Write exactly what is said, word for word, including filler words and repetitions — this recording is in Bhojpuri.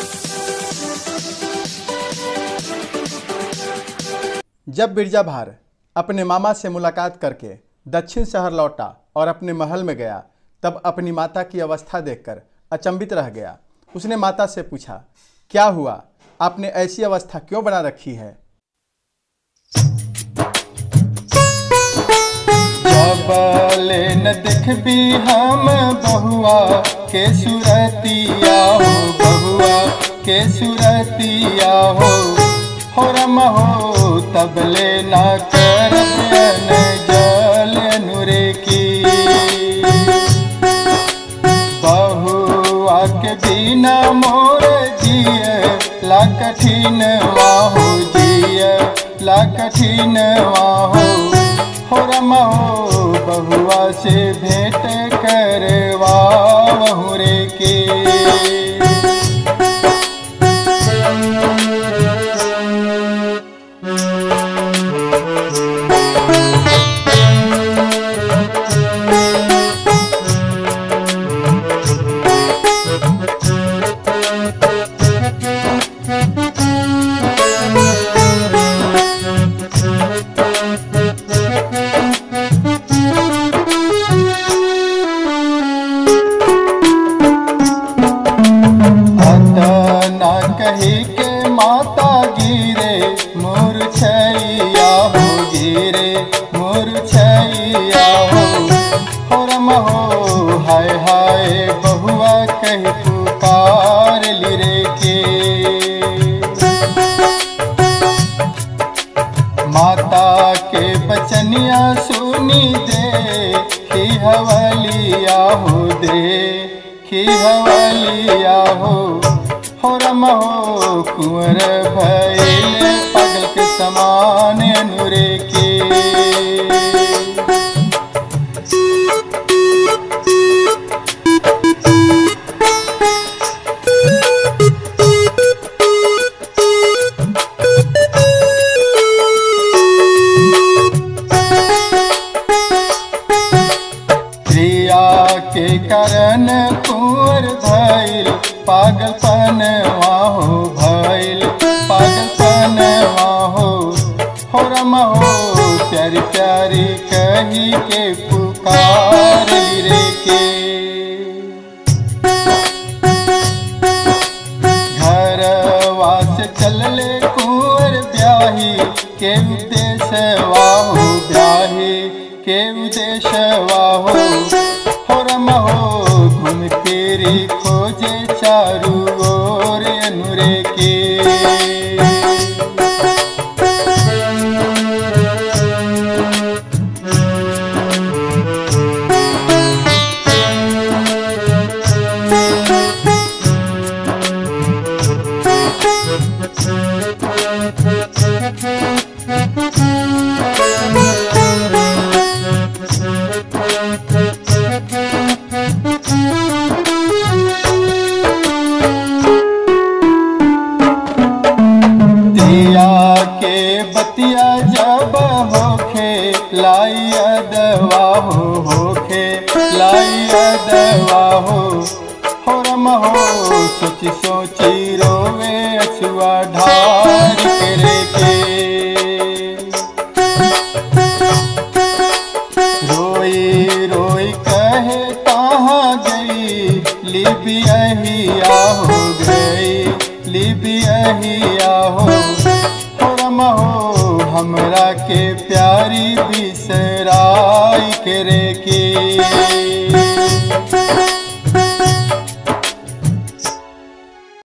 जब बिरजाभार अपने मामा से मुलाकात करके दक्षिण शहर लौटा और अपने महल में गया, तब अपनी माता की अवस्था देखकर अचंभित रह गया। उसने माता से पूछा, क्या हुआ, आपने ऐसी अवस्था क्यों बना रखी है? जबले न देखबी हम बहुआ के सुरतिया हो, बहुआ के सुरतिया हो, हो रम हो तबले ना करन जल अनुरे की। बहुआ के बिना मोर जिए ला कठिन वाहो, जिए ला कठिन वाहो, हो रम हो बहुआ से भेंट करवा बहुरे के। कही के माता गिरे मूर्छैया हो, गिरे मूर्छैया हो, हो रम हो हाय हाय बहुआ कही पुकार लिरे के। माता के बचनिया सुनी दे कि हवलिया हो, दे कि हवलिया हो, हो रम हो कुंवर भइल पागल के समान अनुरे के। प्रिया के कारण कुंवर भइल पागलपन वाहो, भइल पागलपन वाहो, हो रम हो प्यारी प्यारी कही के पुकार लिरे के। घरवा से चलले कुंवर ब्याही के उद्देश्य वाहो, ब्याही के उद्देश्य वाहो, हो रम हो घूम फिरी खोजे चारू ओर अनुरे के। के बतिया जब होखे लाई अदवा हो, होखे लाई अदवा हो, हो रम हो सोची सोची रोवे अछुआ ढार करे के। रोई रोई कहे कहाँ गई लिबिया हो, गई लिबिया हो, हो रम हो हमरा के प्यारी बिसर